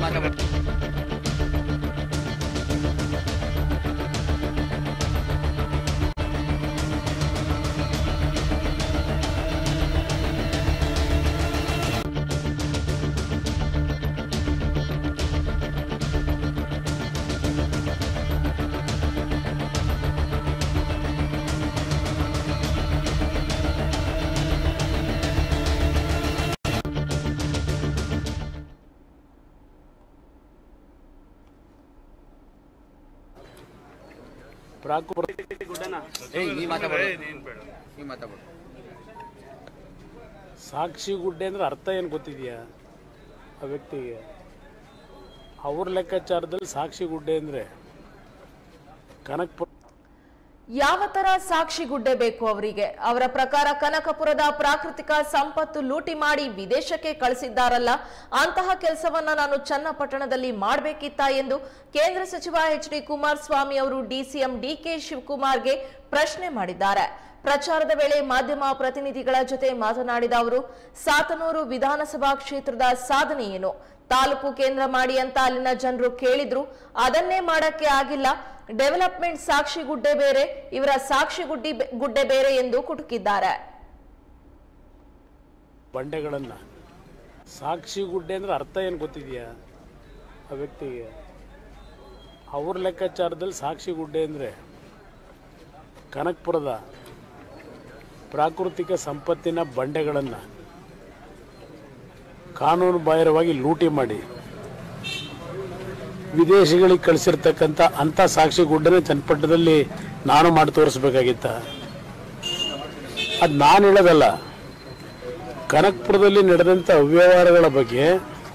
ಸಾಕ್ಷಿ ಗುಡ್ಡೆ ಅಂದ್ರೆ ಅರ್ಥ ಏನು ಗೊತ್ತಿದೆಯಾ ಆ ವ್ಯಕ್ತಿಗೆ? ಅವ್ರ ಲೆಕ್ಕಾಚಾರದಲ್ಲಿ ಸಾಕ್ಷಿ ಗುಡ್ಡೆ ಅಂದ್ರೆ ಕನಕಪುರ. ಯಾವ ತರ ಸಾಕ್ಷಿ ಗುಡ್ಡೆ ಬೇಕು ಅವರಿಗೆ? ಅವರ ಪ್ರಕಾರ ಕನಕಪುರದ ಪ್ರಾಕೃತಿಕ ಸಂಪತ್ತು ಲೂಟಿ ಮಾಡಿ ವಿದೇಶಕ್ಕೆ ಕಳಿಸಿದ್ದಾರಲ್ಲ, ಅಂತಹ ಕೆಲಸವನ್ನ ನಾನು ಚನ್ನಪಟ್ಟಣದಲ್ಲಿ ಮಾಡಬೇಕಿತ್ತಾ ಎಂದು ಕೇಂದ್ರ ಸಚಿವ ಎಚ್.ಡಿ. ಕುಮಾರಸ್ವಾಮಿ ಅವರು ಡಿಸಿಎಂ ಡಿ.ಕೆ. ಶಿವಕುಮಾರ್ಗೆ ಪ್ರಶ್ನೆ ಮಾಡಿದ್ದಾರೆ. ಪ್ರಚಾರದ ವೇಳೆ ಮಾಧ್ಯಮ ಪ್ರತಿನಿಧಿಗಳ ಜೊತೆ ಮಾತನಾಡಿದ ಅವರು, ಸಾತನೂರು ವಿಧಾನಸಭಾ ಕ್ಷೇತ್ರದ ಸಾಧನೆ ಏನು? ತಾಲೂಕು ಕೇಂದ್ರ ಮಾಡಿ ಅಂತ ಅಲ್ಲಿನ ಜನರು ಕೇಳಿದ್ರು, ಅದನ್ನೇ ಮಾಡಕ್ಕೆ ಆಗಿಲ್ಲ. ಡೆವಲಪ್ಮೆಂಟ್ ಸಾಕ್ಷಿ ಗುಡ್ಡೆ ಬೇರೆ, ಇವರ ಸಾಕ್ಷಿ ಗುಡ್ಡೆ ಬೇರೆ ಎಂದು ಕುಟುಕಿದ್ದಾರೆ. ಬಂಡೆಗಳನ್ನ ಸಾಕ್ಷಿ ಗುಡ್ಡೆ ಅಂದ್ರೆ ಅರ್ಥ ಏನು ಗೊತ್ತಿದೆಯಾ ಆ ವ್ಯಕ್ತಿಗೆ? ಅವ್ರ ಲೆಕ್ಕಾಚಾರದಲ್ಲಿ ಸಾಕ್ಷಿ ಗುಡ್ಡೆ ಅಂದ್ರೆ ಕನಕಪುರದ ಪ್ರಾಕೃತಿಕ ಸಂಪತ್ತಿನ ಬಂಡೆಗಳನ್ನು ಕಾನೂನು ಬಾಹಿರವಾಗಿ ಲೂಟಿ ಮಾಡಿ ವಿದೇಶಿಗಳಿಗೆ ಕಳಿಸಿರ್ತಕ್ಕಂಥ ಅಂಥ ಸಾಕ್ಷಿ ಗುಡ್ಡನೇ ಚನ್ನಪಟ್ಟಣದಲ್ಲಿ ನಾನು ಮಾಡಿ ತೋರಿಸ್ಬೇಕಾಗಿತ್ತ? ಅದು ನಾನು ಹೇಳೋದಲ್ಲ. ಕನಕಪುರದಲ್ಲಿ ನಡೆದಂಥ ಅವ್ಯವಹಾರಗಳ ಬಗ್ಗೆ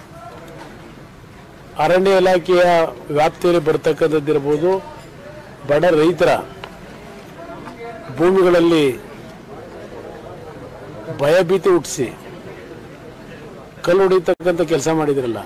ಅರಣ್ಯ ಇಲಾಖೆಯ ವ್ಯಾಪ್ತಿಯಲ್ಲಿ ಬರ್ತಕ್ಕಂಥದ್ದಿರ್ಬೋದು, ಬಡ ರೈತರ ಭೂಮಿಗಳಲ್ಲಿ ಭಯಭೀತಿ ಹುಟ್ಟಿಸಿ ಕಲ್ಲು ಹೊಡಿತಕ್ಕಂಥ ಕೆಲಸ ಮಾಡಿದ್ರಲ್ಲ,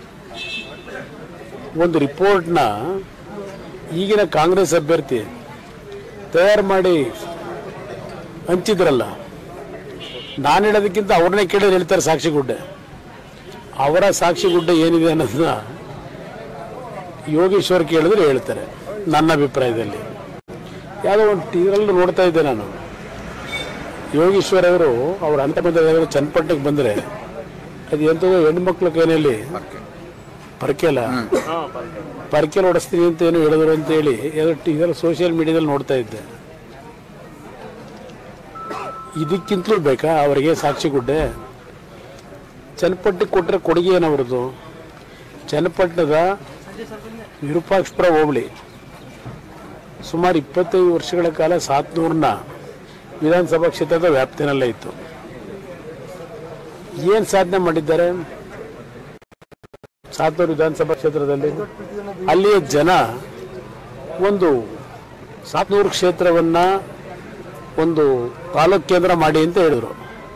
ಒಂದು ರಿಪೋರ್ಟ್ನ ಈಗಿನ ಕಾಂಗ್ರೆಸ್ ಅಭ್ಯರ್ಥಿ ತಯಾರು ಮಾಡಿ ಹಂಚಿದ್ರಲ್ಲ, ನಾನು ಹೇಳೋದಕ್ಕಿಂತ ಅವ್ರನ್ನೇ ಕೇಳಿ ಹೇಳ್ತಾರೆ ಸಾಕ್ಷಿ ಗುಡ್ಡೆ. ಅವರ ಸಾಕ್ಷಿ ಗುಡ್ಡೆ ಏನಿದೆ ಅನ್ನೋದನ್ನ ಯೋಗೇಶ್ವರ್ ಕೇಳಿದ್ರೆ ಹೇಳ್ತಾರೆ. ನನ್ನ ಅಭಿಪ್ರಾಯದಲ್ಲಿ ಯಾವುದೋ ಒಂದು ಇದರಲ್ಲಿ ನೋಡ್ತಾ ಇದ್ದೆ ನಾನು, ಯೋಗೇಶ್ವರ್ ಅವರು ಅವ್ರ ಅಂತ ಬಂದ ಚನ್ನಪಟ್ಟಣಕ್ಕೆ ಬಂದರೆ ಅದು ಎಂಥದ್ದು ಹೆಣ್ಮಕ್ಳ ಕೈನಲ್ಲಿ ಪರ್ಕೆಲ್ ಹೊಡಿಸ್ತೀನಿ ಅಂತ ಏನು ಹೇಳಿದ್ರು ಅಂತೇಳಿ ಇದರ ಸೋಷಿಯಲ್ ಮೀಡಿಯಾದಲ್ಲಿ ನೋಡ್ತಾ ಇದ್ದೆ. ಇದಕ್ಕಿಂತಲೂ ಬೇಕಾ ಅವರಿಗೆ ಸಾಕ್ಷಿ ಗುಡ್ಡೆ? ಚನ್ನಪಟ್ಟಣಕ್ಕೆ ಕೊಟ್ಟರೆ ಕೊಡುಗೆ ಏನವ್ರದ್ದು? ಚನ್ನಪಟ್ಟಣದ ವಿರೂಪಾಕ್ಷಪುರ ಹೋಬಳಿ ಸುಮಾರು 25 ವರ್ಷಗಳ ಕಾಲ ಸಾತನೂರಿನ ವಿಧಾನಸಭಾ ಕ್ಷೇತ್ರದ ವ್ಯಾಪ್ತಿನಲ್ಲೇ ಇತ್ತು. ಏನು ಸಾಧನೆ ಮಾಡಿದ್ದಾರೆ ಸಾತನೂರು ವಿಧಾನಸಭಾ ಕ್ಷೇತ್ರದಲ್ಲಿ? ಅಲ್ಲಿಯ ಜನ ಒಂದು ಸಾತನೂರು ಕ್ಷೇತ್ರವನ್ನು ಒಂದು ತಾಲೂಕು ಕೇಂದ್ರ ಮಾಡಿ ಅಂತ ಹೇಳಿದ್ರು.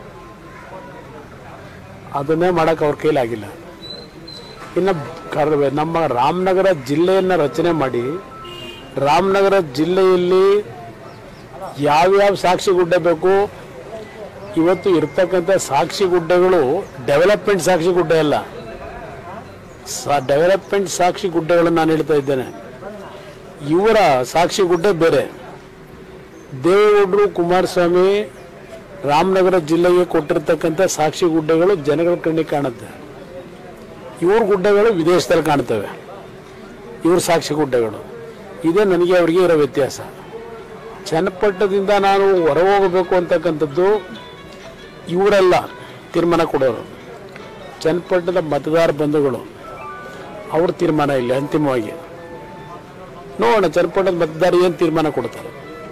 ಅದನ್ನೇ ಮಾಡೋಕ್ಕೆ ಅವ್ರ ಕೈಲಾಗಿಲ್ಲ. ಇನ್ನು ನಮ್ಮ ರಾಮನಗರ ಜಿಲ್ಲೆಯನ್ನು ರಚನೆ ಮಾಡಿ ರಾಮನಗರ ಜಿಲ್ಲೆಯಲ್ಲಿ ಯಾವ್ಯಾವ ಸಾಕ್ಷಿ ಗುಡ್ಡೆ ಬೇಕು, ಇವತ್ತು ಇರ್ತಕ್ಕಂಥ ಸಾಕ್ಷಿ ಗುಡ್ಡೆಗಳು ಡೆವಲಪ್ಮೆಂಟ್ ಸಾಕ್ಷಿ ಗುಡ್ಡೆ ಅಲ್ಲ, ಡೆವಲಪ್ಮೆಂಟ್ ಸಾಕ್ಷಿ ಗುಡ್ಡೆಗಳನ್ನು ನಾನು ಹೇಳ್ತಾ ಇದ್ದೇನೆ. ಇವರ ಸಾಕ್ಷಿ ಗುಡ್ಡೆ ಬೇರೆ. ದೇವೇಗೌಡರು ಕುಮಾರಸ್ವಾಮಿ ರಾಮನಗರ ಜಿಲ್ಲೆಗೆ ಕೊಟ್ಟಿರ್ತಕ್ಕಂಥ ಸಾಕ್ಷಿ ಗುಡ್ಡೆಗಳು ಜನಗಳ ಕಣ್ಣಿಗೆ ಕಾಣುತ್ತೆ. ಇವ್ರ ಗುಡ್ಡೆಗಳು ವಿದೇಶದಲ್ಲಿ ಕಾಣ್ತವೆ, ಇವ್ರ ಸಾಕ್ಷಿ ಗುಡ್ಡೆಗಳು. ಇದೇ ನನಗೆ ಅವರಿಗೆ ಇರೋ ವ್ಯತ್ಯಾಸ. ಚನ್ನಪಟ್ಟಣದಿಂದ ನಾನು ಹೊರ ಹೋಗಬೇಕು ಅಂತಕ್ಕಂಥದ್ದು ಇವರೆಲ್ಲ ತೀರ್ಮಾನ ಕೊಡೋರು, ಚನ್ನಪಟ್ಟಣದ ಮತದಾರ ಬಂಧುಗಳು. ಅವ್ರ ತೀರ್ಮಾನ ಇಲ್ಲ. ಅಂತಿಮವಾಗಿ ನೋಡೋಣ ಚನ್ನಪಟ್ಟಣದ ಮತದಾರ ಏನು ತೀರ್ಮಾನ ಕೊಡ್ತಾರೆ.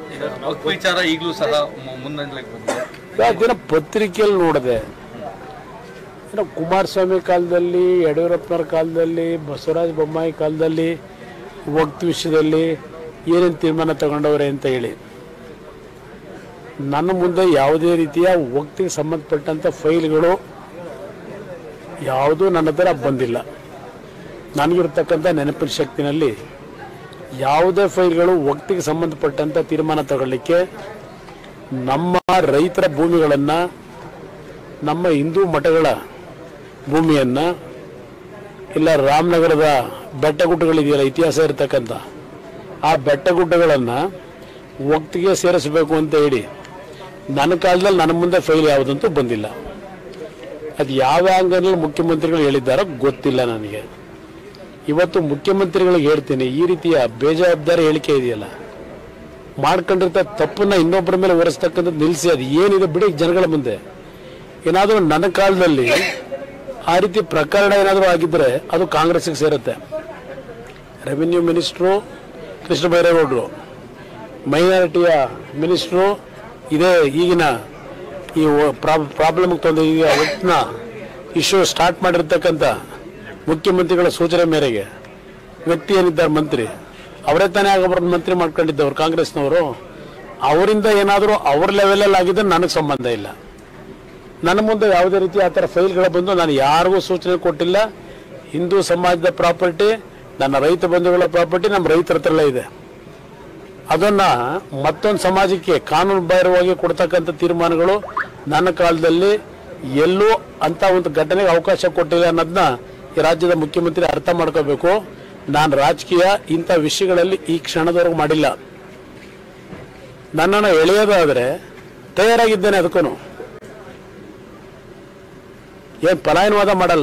ದಿನ ಪತ್ರಿಕೆಯಲ್ಲಿ ನೋಡಿದೆ, ಕುಮಾರಸ್ವಾಮಿ ಕಾಲದಲ್ಲಿ, ಯಡಿಯೂರಪ್ಪನವ್ರ ಕಾಲದಲ್ಲಿ, ಬಸವರಾಜ ಬೊಮ್ಮಾಯಿ ಕಾಲದಲ್ಲಿ ವಕ್ತ್ ವಿಷಯದಲ್ಲಿ ಏನೇನು ತೀರ್ಮಾನ ತಗೊಂಡವ್ರೆ ಅಂತ ಹೇಳಿ. ನನ್ನ ಮುಂದೆ ಯಾವುದೇ ರೀತಿಯ ವಕ್ತಿಗೆ ಸಂಬಂಧಪಟ್ಟಂಥ ಫೈಲ್ಗಳು ಯಾವುದೂ ನನ್ನ ಹತ್ರ ಬಂದಿಲ್ಲ. ನನಗಿರ್ತಕ್ಕಂಥ ನೆನಪಿನ ಶಕ್ತಿನಲ್ಲಿ ಯಾವುದೇ ಫೈಲ್ಗಳು ವಕ್ತಿಗೆ ಸಂಬಂಧಪಟ್ಟಂಥ ತೀರ್ಮಾನ ತಗೊಳ್ಳಿಕ್ಕೆ ನಮ್ಮ ರೈತರ ಭೂಮಿಗಳನ್ನು, ನಮ್ಮ ಹಿಂದೂ ಮಠಗಳ ಭೂಮಿಯನ್ನು ಇಲ್ಲ ರಾಮನಗರದ ಬೆಟ್ಟಗುಡ್ಡಗಳಿದೆಯಲ್ಲ ಇತಿಹಾಸ ಇರತಕ್ಕಂಥ ಆ ಬೆಟ್ಟಗುಡ್ಡಗಳನ್ನು ಒಟ್ಟಿಗೆ ಸೇರಿಸಬೇಕು ಅಂತ ಹೇಳಿ ನನ್ನ ಕಾಲದಲ್ಲಿ ನನ್ನ ಮುಂದೆ ಫೈಲ್ ಯಾವುದಂತೂ ಬಂದಿಲ್ಲ. ಅದು ಯಾವ ಆಂಗಲಲ್ಲಿ ಮುಖ್ಯಮಂತ್ರಿಗಳು ಹೇಳಿದ್ದಾರೋ ಗೊತ್ತಿಲ್ಲ ನನಗೆ. ಇವತ್ತು ಮುಖ್ಯಮಂತ್ರಿಗಳಿಗೆ ಹೇಳ್ತೀನಿ, ಈ ರೀತಿಯ ಬೇಜವಾಬ್ದಾರಿ ಹೇಳಿಕೆ ಇದೆಯಲ್ಲ, ಮಾಡ್ಕೊಂಡಿರ್ತ ತಪ್ಪನ್ನ ಇನ್ನೊಬ್ಬರ ಮೇಲೆ ಹೊರಿಸ್ತಕ್ಕಂಥದ್ದು ನಿಲ್ಲಿಸಿ. ಅದು ಏನಿದೆ ಬಿಡಿ ಜನಗಳ ಮುಂದೆ. ಏನಾದರೂ ನನ್ನ ಕಾಲದಲ್ಲಿ ಆ ರೀತಿ ಪ್ರಕರಣ ಏನಾದರೂ ಆಗಿದ್ದರೆ ಅದು ಕಾಂಗ್ರೆಸ್ಗೆ ಸೇರುತ್ತೆ. ರೆವಿನ್ಯೂ ಮಿನಿಸ್ಟ್ರು ಕೃಷ್ಣ ಬೈರೇಗೌಡರು, ಮೈನಾರಿಟಿಯ ಮಿನಿಸ್ಟ್ರು ಇದೇ ಈಗಿನ ಈ ಪ್ರಾಬ್ಲಮ್ಗೆ ತಂದು ಈಗ ಒಟ್ಟಿನ ಇಶ್ಯೂ ಸ್ಟಾರ್ಟ್ ಮಾಡಿರ್ತಕ್ಕಂಥ ಮುಖ್ಯಮಂತ್ರಿಗಳ ಸೂಚನೆ ಮೇರೆಗೆ ವ್ಯಕ್ತಿ ಏನಿದ್ದಾರೆ ಮಂತ್ರಿ, ಅವರೇ ತಾನೇ ಆಗಬಾರ್ದು ಮಂತ್ರಿ ಮಾಡ್ಕೊಂಡಿದ್ದವರು ಕಾಂಗ್ರೆಸ್ನವರು. ಅವರಿಂದ ಏನಾದರೂ ಅವ್ರ ಲೆವೆಲಲ್ಲಿ ಆಗಿದ್ದರೆ ನನಗೆ ಸಂಬಂಧ ಇಲ್ಲ. ನನ್ನ ಮುಂದೆ ಯಾವುದೇ ರೀತಿ ಆ ಥರ ಫೈಲ್ಗಳು ಬಂದು ನಾನು ಯಾರಿಗೂ ಸೂಚನೆ ಕೊಟ್ಟಿಲ್ಲ. ಹಿಂದೂ ಸಮಾಜದ ಪ್ರಾಪರ್ಟಿ, ನನ್ನ ರೈತ ಬಂಧುಗಳ ಪ್ರಾಪರ್ಟಿ ನಮ್ಮ ರೈತರ ಹತ್ರಲ್ಲೇ ಇದೆ. ಅದನ್ನು ಮತ್ತೊಂದು ಸಮಾಜಕ್ಕೆ ಕಾನೂನು ಬಾಹಿರವಾಗಿ ಕೊಡ್ತಕ್ಕಂಥ ತೀರ್ಮಾನಗಳು ನನ್ನ ಕಾಲದಲ್ಲಿ ಎಲ್ಲೂ ಅಂಥ ಒಂದು ಘಟನೆಗೆ ಅವಕಾಶ ಕೊಟ್ಟಿಲ್ಲ ಅನ್ನೋದನ್ನ ಈ ರಾಜ್ಯದ ಮುಖ್ಯಮಂತ್ರಿ ಅರ್ಥ ಮಾಡ್ಕೋಬೇಕು. ನಾನು ರಾಜಕೀಯ ಇಂಥ ವಿಷಯಗಳಲ್ಲಿ ಈ ಕ್ಷಣದವರೆಗೂ ಮಾಡಿಲ್ಲ. ನನ್ನನ್ನು ಎಳೆಯೋದಾದರೆ ತಯಾರಾಗಿದ್ದೇನೆ. ಅದಕ್ಕೂ ಏನು ಪಲಾಯನವಾದ ಮಾಡಲ್ಲ.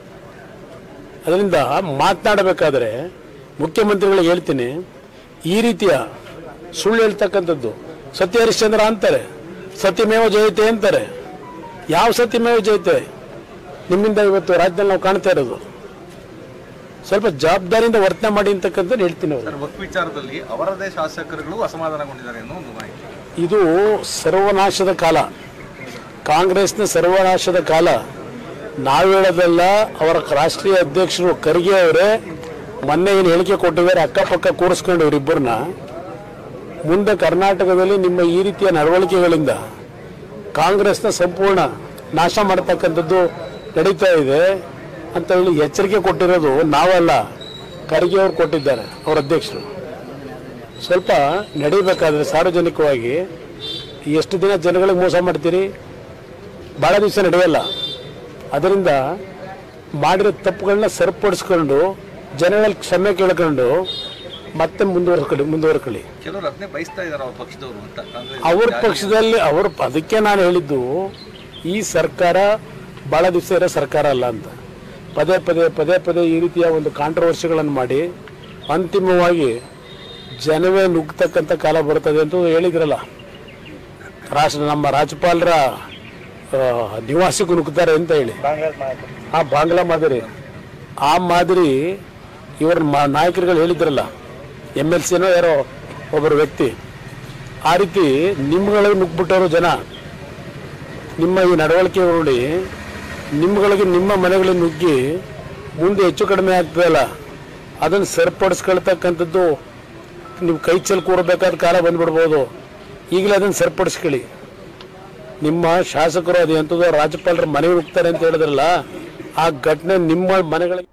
ಅದರಿಂದ ಮಾತನಾಡಬೇಕಾದ್ರೆ ಮುಖ್ಯಮಂತ್ರಿಗಳಿಗೆ ಹೇಳ್ತೀನಿ, ಈ ರೀತಿಯ ಸುಳ್ಳು ಹೇಳ್ತಕ್ಕಂಥದ್ದು ಸತ್ಯ ಹರಿಶ್ಚಂದ್ರ ಅಂತಾರೆ, ಸತ್ಯಮೇವ ಜಯತೆ ಅಂತಾರೆ. ಯಾವ ಸತ್ಯಮೇವ ಜಯತೆ ನಿಮ್ಮಿಂದ ಇವತ್ತು ರಾಜ್ಯದಲ್ಲಿ ನಾವು ಕಾಣ್ತಾ ಇರೋದು? ಸ್ವಲ್ಪ ಜವಾಬ್ದಾರಿಯಿಂದ ವರ್ತನೆ ಮಾಡಿ ಅಂತಕ್ಕಂಥದ್ದು ಹೇಳ್ತೀನಿ. ವಕ್ಫ್ ವಿಚಾರದಲ್ಲಿ ಅವರದೇ ಶಾಸಕರುಗಳು ಅಸಮಾಧಾನಗೊಂಡಿದ್ದಾರೆ ಅನ್ನೋ ಒಂದು ಮಾಹಿತಿ. ಇದು ಸರ್ವನಾಶದ ಕಾಲ, ಕಾಂಗ್ರೆಸ್ನ ಸರ್ವನಾಶದ ಕಾಲ. ನಾವು ಹೇಳೋದಲ್ಲ, ಅವರ ರಾಷ್ಟ್ರೀಯ ಅಧ್ಯಕ್ಷರು ಖರ್ಗೆ ಅವರೇ ಮೊನ್ನೆ ಏನು ಹೇಳಿಕೆ ಕೊಟ್ಟಿದ್ದಾರೆ, ಅಕ್ಕಪಕ್ಕ ಕೂರಿಸ್ಕೊಂಡು ಇವರಿಬ್ಬರನ್ನ ಮುಂದೆ ಕರ್ನಾಟಕದಲ್ಲಿ ನಿಮ್ಮ ಈ ರೀತಿಯ ನಡವಳಿಕೆಗಳಿಂದ ಕಾಂಗ್ರೆಸ್ನ ಸಂಪೂರ್ಣ ನಾಶ ಮಾಡತಕ್ಕಂಥದ್ದು ನಡೀತಾ ಇದೆ ಅಂತ ಹೇಳಿ ಎಚ್ಚರಿಕೆ ಕೊಟ್ಟಿರೋದು ನಾವಲ್ಲ, ಖರ್ಗೆ ಅವರು ಕೊಟ್ಟಿದ್ದಾರೆ, ಅವರ ಅಧ್ಯಕ್ಷರು. ಸ್ವಲ್ಪ ನಡೀಬೇಕಾದ್ರೆ ಸಾರ್ವಜನಿಕವಾಗಿ ಎಷ್ಟು ದಿನ ಜನಗಳಿಗೆ ಮೋಸ ಮಾಡ್ತೀರಿ? ಭಾಳ ದಿವಸ ನಡೆಯಲ್ಲ. ಅದರಿಂದ ಮಾಡಿರೋ ತಪ್ಪುಗಳನ್ನ ಸರಿಪಡಿಸ್ಕೊಂಡು ಜನಗಳಲ್ಲಿ ಕ್ಷಮೆ ಕೇಳ್ಕೊಂಡು ಮತ್ತೆ ಮುಂದುವರ್ಕೊಳ್ಳಿ. ಕೆಲವರು ಅದನ್ನೇ ಬಯಸ್ತಾ ಇದ್ದಾರೆ ಅವ್ರ ಪಕ್ಷದವರು ಅಂತ. ಅವ್ರ ಪಕ್ಷದಲ್ಲಿ ಅದಕ್ಕೆ ನಾನು ಹೇಳಿದ್ದು, ಈ ಸರ್ಕಾರ ಭಾಳ ದಿವಸ ಇರೋ ಸರ್ಕಾರ ಅಲ್ಲ ಅಂತ. ಪದೇ ಪದೇ ಈ ರೀತಿಯ ಒಂದು ಕಾಂಟ್ರವರ್ಸಿಗಳನ್ನು ಮಾಡಿ ಅಂತಿಮವಾಗಿ ಜನವೇ ನುಗ್ಗತಕ್ಕಂಥ ಕಾಲ ಬರ್ತದೆ ಅಂತ ಹೇಳಿದ್ರಲ್ಲ. ನಮ್ಮ ರಾಜ್ಯಪಾಲರ ನಿವಾಸಕ್ಕೂ ನುಗ್ತಾರೆ ಅಂತ ಹೇಳಿ, ಆ ಬಾಂಗ್ಲಾ ಮಾದರಿ, ಆ ಮಾದರಿ ಇವರ ನಾಯಕರುಗಳು ಹೇಳಿದ್ರಲ್ಲ, MLCನೋ ಯಾರೋ ಒಬ್ಬರು ವ್ಯಕ್ತಿ, ಆ ರೀತಿ ನಿಮ್ಗಳಿಗೆ ನುಗ್ಬಿಟ್ಟವರು ಜನ. ನಿಮ್ಮ ಈ ನಡವಳಿಕೆ ನೋಡಿ ನಿಮ್ಗಳಿಗೆ ನಿಮ್ಮ ಮನೆಗಳಿಗೆ ನುಗ್ಗಿ ಮುಂದೆ ಹೆಚ್ಚು ಕಡಿಮೆ ಆಗ್ತದಲ್ಲ, ಅದನ್ನು ಸರಿಪಡಿಸ್ಕೊಳ್ತಕ್ಕಂಥದ್ದು ನೀವು ಕೈ ಚೆಲ್ಲಿ ಕೂರಬೇಕಾದ ಕಾಲ ಬಂದ್ಬಿಡ್ಬೋದು. ಈಗಲೇ ಅದನ್ನು ಸರಿಪಡಿಸ್ಕೊಳ್ಳಿ. ನಿಮ್ಮ ಶಾಸಕರು ಅದು ಎಂಥದ್ದು ರಾಜ್ಯಪಾಲರ ಮನೆಗೆ ಹೋಗ್ತಾರೆ ಅಂತ ಹೇಳಿದ್ರಲ್ಲ, ಆ ಘಟನೆ ನಿಮ್ಮ ಮನೆಗಳಿಗೆ